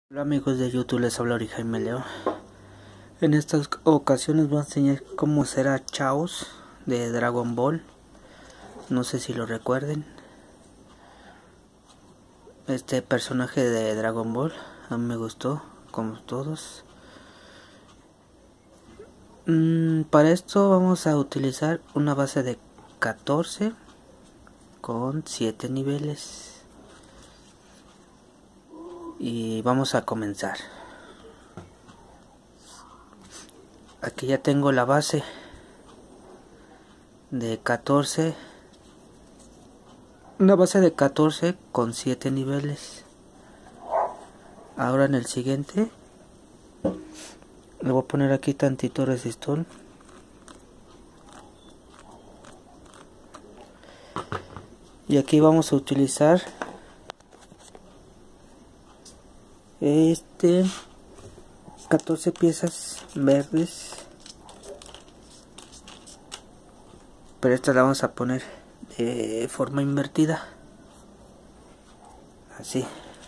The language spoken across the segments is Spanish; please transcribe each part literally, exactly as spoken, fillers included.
Hola amigos de YouTube, les habla Jaime Leo. En estas ocasiones voy a enseñar cómo será Chaos de Dragon Ball. No sé si lo recuerden. Este personaje de Dragon Ball a mí me gustó, como todos. Mm, para esto vamos a utilizar una base de catorce con siete niveles. Y vamos a comenzar. Aquí ya tengo la base de catorce, una base de catorce con siete niveles. Ahora en el siguiente le voy a poner aquí tantito resistor y aquí vamos a utilizar este catorce piezas verdes, pero esta la vamos a poner de forma invertida, así.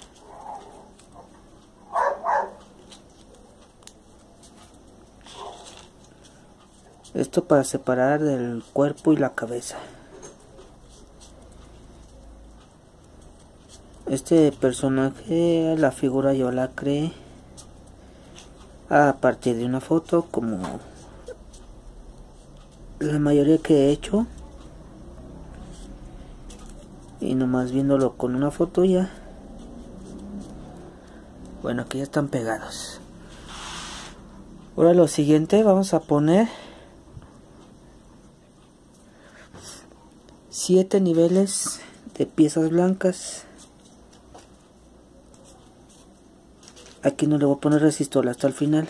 Esto para separar del cuerpo y la cabeza. Este personaje, la figura yo la creé a partir de una foto, como la mayoría que he hecho, y nomás viéndolo con una foto ya. Bueno, aquí ya están pegados. Ahora lo siguiente, vamos a poner siete niveles de piezas blancas. Aquí no le voy a poner resistor hasta el final.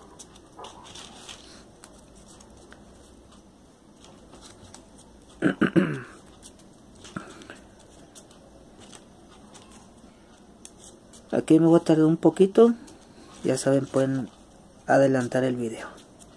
Aquí me voy a tardar un poquito. Ya saben, pueden adelantar el video.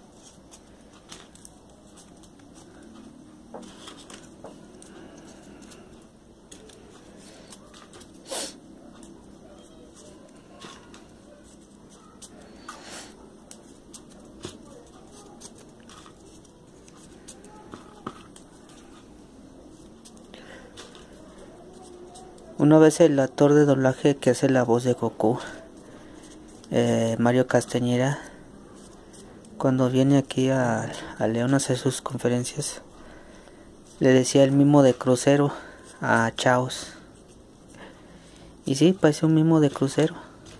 Una vez el actor de doblaje que hace la voz de Goku, eh, Mario Castañera, cuando viene aquí a, a León a hacer sus conferencias, le decía el mimo de crucero a Chaos. Y sí, parece un mimo de crucero.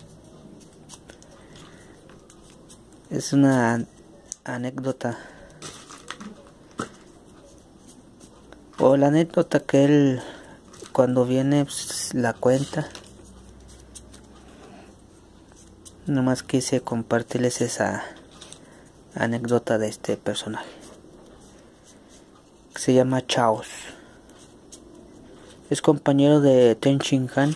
Es una anécdota. O la anécdota que él, cuando viene, pues, la cuenta. Nomás quise compartirles esa anécdota de este personaje, que se llama Chaos. Es compañero de Ten Shin Han.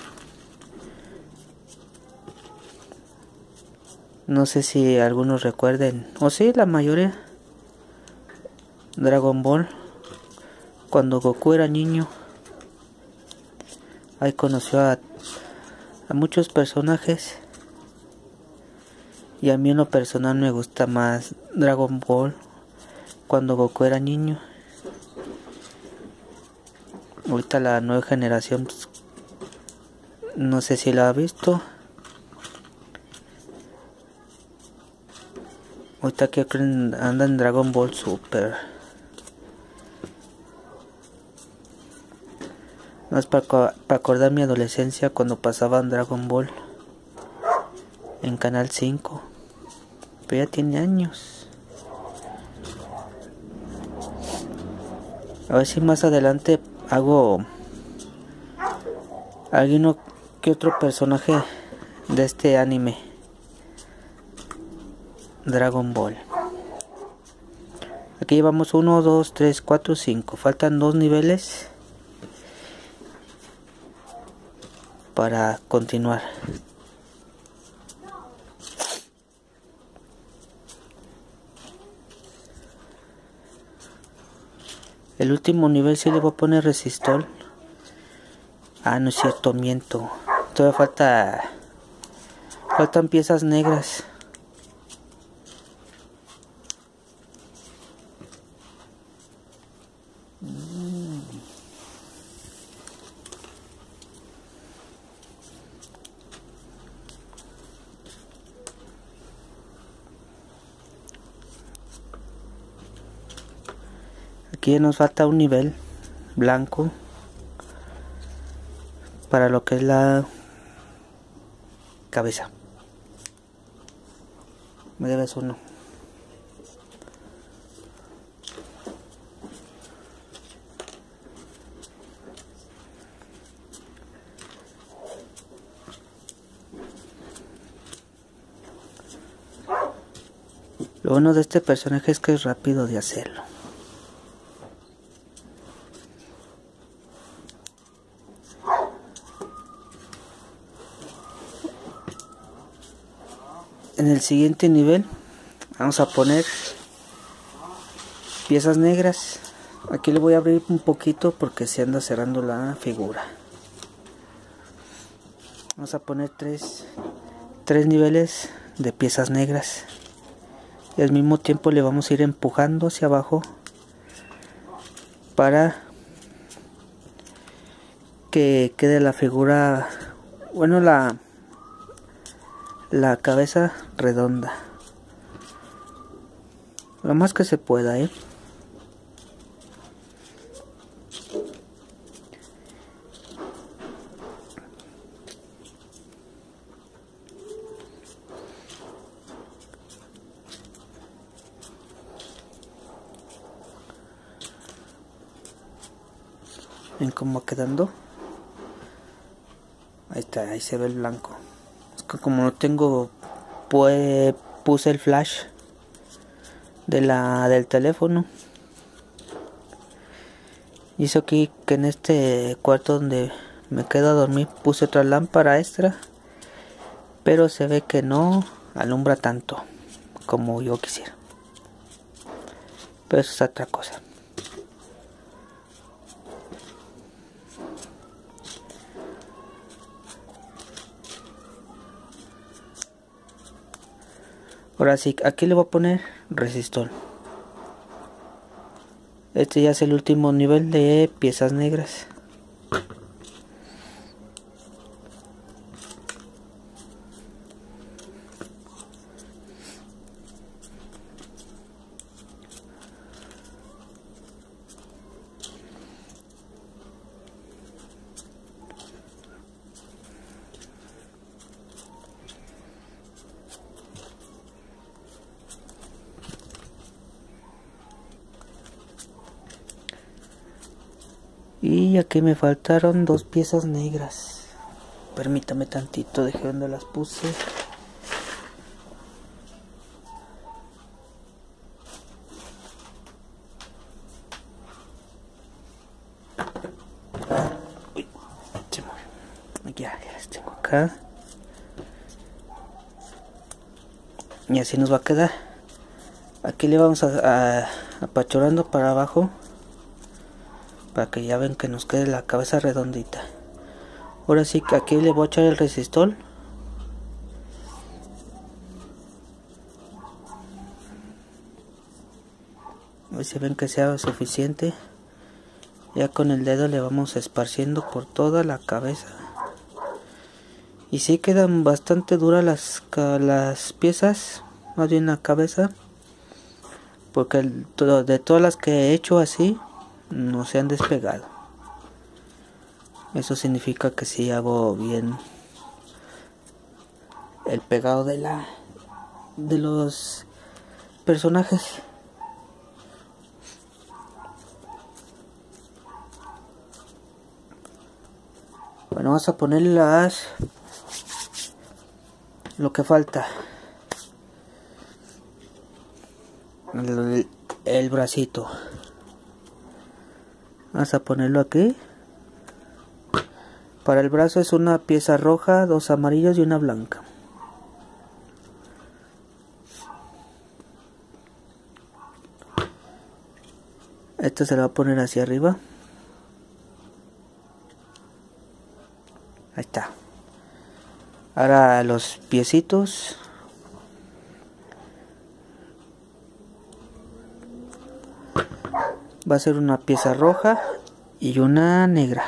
No sé si algunos recuerden, o sí, la mayoría, Dragon Ball, cuando Goku era niño. Ahí conoció a, a muchos personajes. Y a mí en lo personal me gusta más Dragon Ball cuando Goku era niño. Ahorita la nueva generación, pues, no sé si la ha visto. Ahorita que anda en Dragon Ball Super. No es para, para acordar mi adolescencia cuando pasaban Dragon Ball en Canal cinco. Pero ya tiene años. A ver si más adelante hago alguno que otro personaje de este anime Dragon Ball. Aquí llevamos uno, dos, tres, cuatro, cinco. Faltan dos niveles para continuar. El último nivel sí le voy a poner resistor. Ah, no es cierto, miento. Todavía falta Faltan piezas negras. Aquí nos falta un nivel blanco para lo que es la cabeza. Me debes uno. Lo bueno de este personaje es que es rápido de hacerlo. En el siguiente nivel vamos a poner piezas negras. Aquí le voy a abrir un poquito porque se anda cerrando la figura. Vamos a poner tres, tres niveles de piezas negras. Y al mismo tiempo le vamos a ir empujando hacia abajo para que quede la figura, bueno, la la cabeza redonda, lo más que se pueda, ¿eh? ¿Ven cómo va quedando? Ahí está, ahí se ve el blanco. Es que como no tengo, pues puse el flash de la del teléfono. Hizo aquí que en este cuarto donde me quedo a dormir puse otra lámpara extra, pero se ve que no alumbra tanto como yo quisiera. Pero eso es otra cosa. Ahora sí, aquí le voy a poner resistol. Este ya es el último nivel de piezas negras. Y aquí me faltaron dos piezas negras. Permítame tantito, dejé donde las puse. Uy, se mueve. Ya, ya las tengo acá. Y así nos va a quedar. Aquí le vamos a, a apachurrando para abajo, para que ya ven que nos quede la cabeza redondita. Ahora sí que aquí le voy a echar el resistol. A ver si ven que sea suficiente. Ya con el dedo le vamos esparciendo por toda la cabeza. Y sí quedan bastante duras las, las piezas, más bien la cabeza, porque el, de todas las que he hecho así no se han despegado. Eso significa que sí hago bien el pegado de la de los personajes. Bueno, vamos a poner las lo que falta. El, el bracito. Vamos a ponerlo aquí. Para el brazo es una pieza roja, dos amarillas y una blanca. Esto se lo va a poner hacia arriba. Ahí está. Ahora los piecitos. Va a ser una pieza roja y una negra.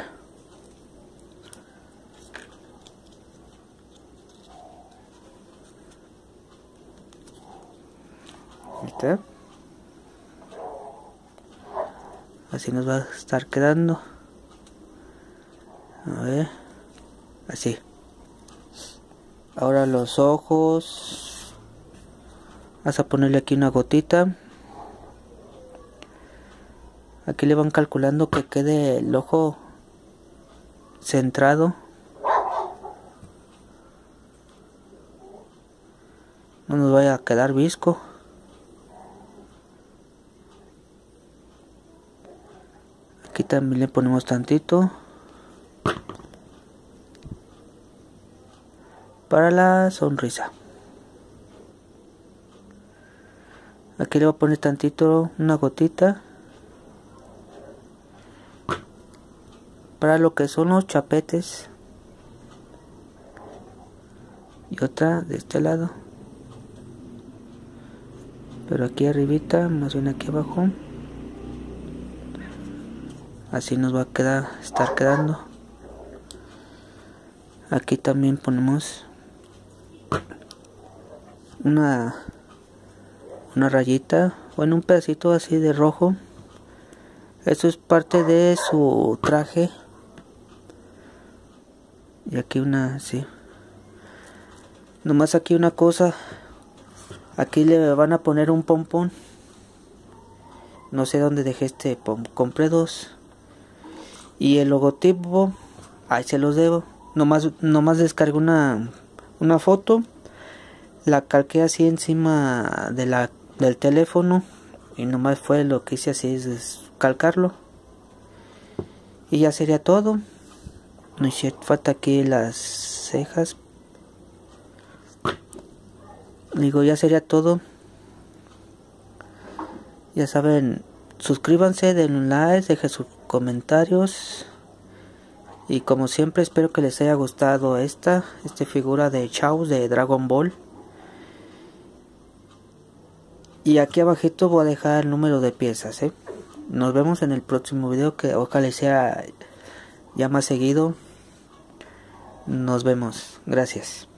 Ahí está. Así nos va a estar quedando. A ver. Así. Ahora los ojos. Vas a ponerle aquí una gotita. Aquí le van calculando que quede el ojo centrado. No nos vaya a quedar visco. Aquí también le ponemos tantito. Para la sonrisa. Aquí le voy a poner tantito, una gotita. Para lo que son los chapetes. Y otra de este lado. Pero aquí arribita, más bien aquí abajo. Así nos va a quedar, estar quedando. Aquí también ponemos una una rayita, bueno, un pedacito así de rojo. Eso es parte de su traje. Y aquí una así. Nomás aquí una cosa. Aquí le van a poner un pompón. No sé dónde dejé este pom. Compré dos. Y el logotipo, ahí se los debo. Nomás, nomás descargué una, una foto. La calqué así encima de la, del teléfono. Y nomás fue lo que hice así, es calcarlo. Y ya sería todo. No es cierto, falta aquí las cejas. Digo, ya sería todo. Ya saben, suscríbanse, denle un like, dejen sus comentarios. Y como siempre espero que les haya gustado esta, esta figura de Chaos de Dragon Ball. Y aquí abajito voy a dejar el número de piezas, ¿eh? Nos vemos en el próximo video, que ojalá sea ya más seguido. Nos vemos. Gracias.